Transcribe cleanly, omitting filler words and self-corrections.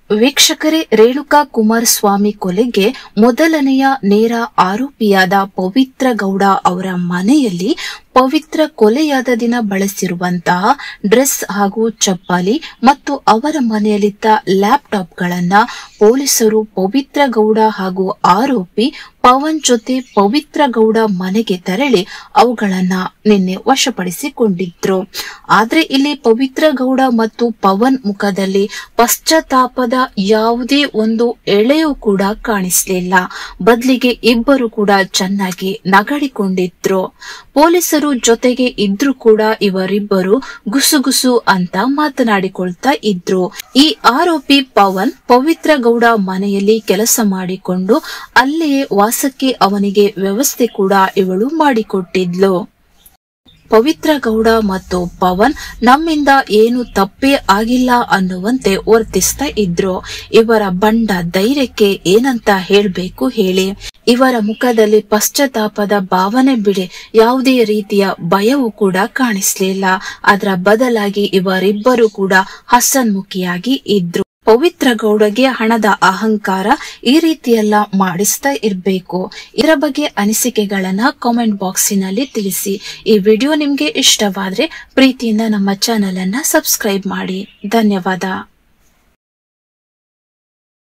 ವೀಕ್ಷಕರೇ, ರೇಣುಕಾ ಕುಮಾರಸ್ವಾಮಿ ಕೊಲೆಗೆ ಮೊದಲನೆಯ ನೇರ ಆರೋಪಿಯಾದ ಪವಿತ್ರ ಗೌಡ ಅವರ ಮನೆಯಲ್ಲಿ ಪವಿತ್ರ ಕೊಲೆಯಾದ ದಿನ ಬಳಸಿರುವಂತಹ ಡ್ರೆಸ್ ಹಾಗೂ ಚಪ್ಪಲಿ ಮತ್ತು ಅವರ ಮನೆಯಲ್ಲಿದ್ದ ಲ್ಯಾಪ್ಟಾಪ್ಗಳನ್ನ ಪೊಲೀಸರು ಪವಿತ್ರ ಗೌಡ ಹಾಗೂ ಆರೋಪಿ ಪವನ್ ಜೊತೆ ಪವಿತ್ರ ಗೌಡ ಮನೆಗೆ ತೆರಳಿ ಅವುಗಳನ್ನ ನಿನ್ನೆ ವಶಪಡಿಸಿಕೊಂಡಿದ್ರು. ಆದ್ರೆ ಇಲ್ಲಿ ಪವಿತ್ರ ಗೌಡ ಮತ್ತು ಪವನ್ ಮುಖದಲ್ಲಿ ಪಶ್ಚಾತ್ತಾಪದ ಯಾವುದೇ ಒಂದು ಎಳೆಯೂ ಕೂಡ ಕಾಣಿಸ್ಲಿಲ್ಲ. ಬದಲಿಗೆ ಇಬ್ಬರು ಕೂಡ ಚೆನ್ನಾಗಿ ನಗಡಿಕೊಂಡಿದ್ರು. ಪೊಲೀಸರು ಜೊತೆಗೆ ಇದ್ರು ಕೂಡ ಇವರಿಬ್ಬರು ಗುಸುಗುಸು ಅಂತ ಮಾತನಾಡಿಕೊಳ್ತಾ ಇದ್ರು. ಈ ಆರೋಪಿ ಪವನ್ ಪವಿತ್ರ ಗೌಡ ಮನೆಯಲ್ಲಿ ಕೆಲಸ ಮಾಡಿಕೊಂಡು ಅಲ್ಲಿಯೇ ವಾಸಕ್ಕೆ ಅವನಿಗೆ ವ್ಯವಸ್ಥೆ ಕೂಡ ಇವಳು ಮಾಡಿಕೊಟ್ಟಿದ್ಲು. ಪವಿತ್ರ ಗೌಡ ಮತ್ತು ಪವನ್ ನಮ್ಮಿಂದ ಏನು ತಪ್ಪೇ ಆಗಿಲ್ಲ ಅನ್ನುವಂತೆ ವರ್ತಿಸ್ತಾ ಇದ್ರು. ಇವರ ಬಂಡ ಧೈರ್ಯಕ್ಕೆ ಏನಂತ ಹೇಳ್ಬೇಕು ಹೇಳಿ. ಇವರ ಮುಖದಲ್ಲಿ ಪಶ್ಚಾತ್ತಾಪದ ಭಾವನೆ ಬಿಡಿ ಯಾವುದೇ ರೀತಿಯ ಭಯವೂ ಕೂಡ ಕಾಣಿಸ್ಲಿಲ್ಲ. ಅದರ ಬದಲಾಗಿ ಇವರಿಬ್ಬರು ಕೂಡ ಹಸನ್ಮುಖಿಯಾಗಿ ಇದ್ರು. ಪವಿತ್ರ ಗೌಡಗೆ ಹಣದ ಅಹಂಕಾರ ಈ ರೀತಿಯೆಲ್ಲ ಮಾಡಿಸ್ತಾ ಇರ್ಬೇಕು. ಇದರ ಬಗ್ಗೆ ಅನಿಸಿಕೆಗಳನ್ನ ಕಾಮೆಂಟ್ ಬಾಕ್ಸಿನಲ್ಲಿ ತಿಳಿಸಿ. ಈ ವಿಡಿಯೋ ನಿಮ್ಗೆ ಇಷ್ಟವಾದ್ರೆ ಪ್ರೀತಿಯಿಂದ ನಮ್ಮ ಚಾನೆಲ್ ಅನ್ನ ಸಬ್ಸ್ಕ್ರೈಬ್ ಮಾಡಿ. ಧನ್ಯವಾದ.